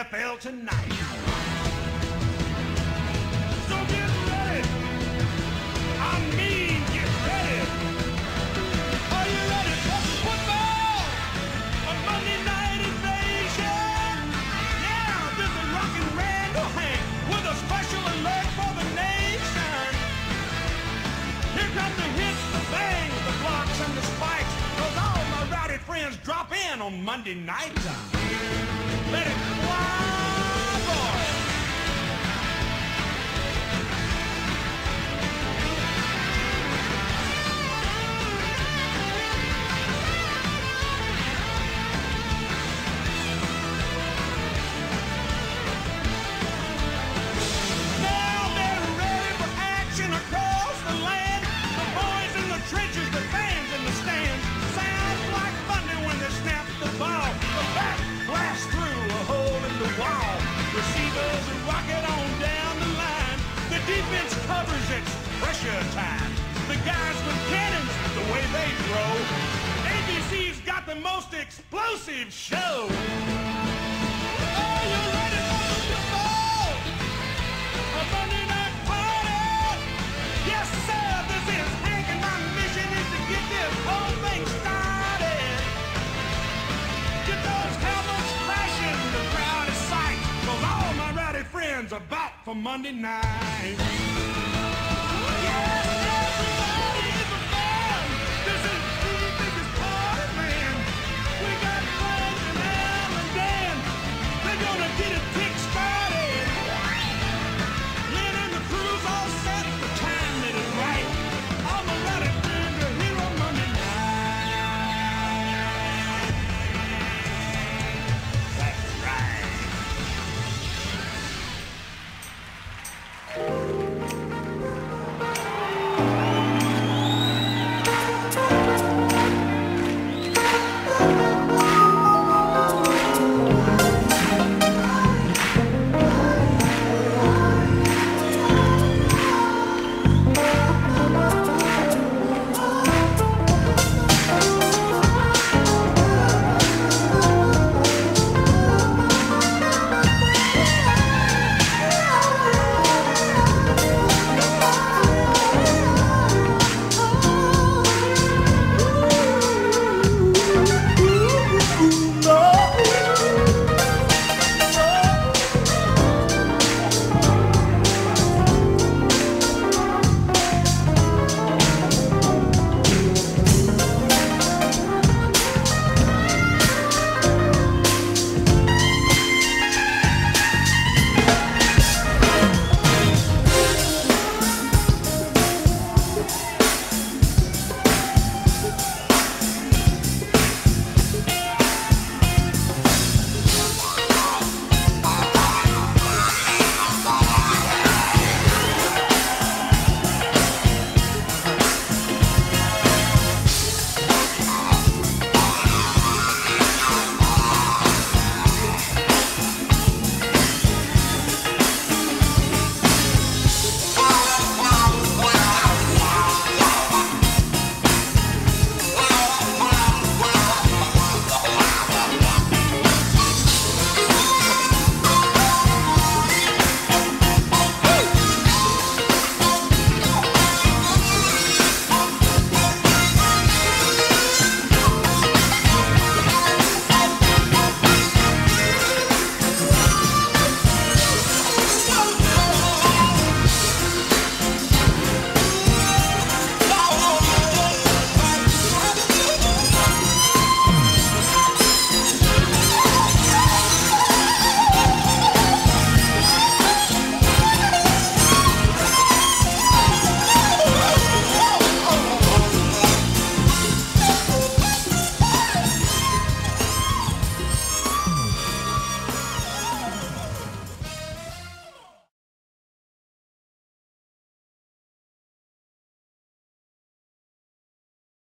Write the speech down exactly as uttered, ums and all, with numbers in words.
F L tonight. So get ready. I mean, get ready. Are you ready for some football? A Monday night invasion. Yeah, this is Rockin' Randall Hank with a special alert for the nation. Here come the hits, the bangs, the blocks, and the spikes. Cause all my rowdy friends drop in on Monday night. Let it fly, boys. Now they're ready for action across the land. The boys in the trenches, the fans in the stands. Sounds like thunder when they snap the ball. The bat blasts through a hole in the wall. Receivers rock it on down the line. The defense covers its pressure time. The guys with cannons, the way they throw. A B C's got the most explosive show. Are you ready for the football? A Monday night party? Yes, sir, this is Hank, and my mission is to get this whole thing started. Get those helmets crashing, the crowd is sight. Cause all my rowdy friends are back for Monday night.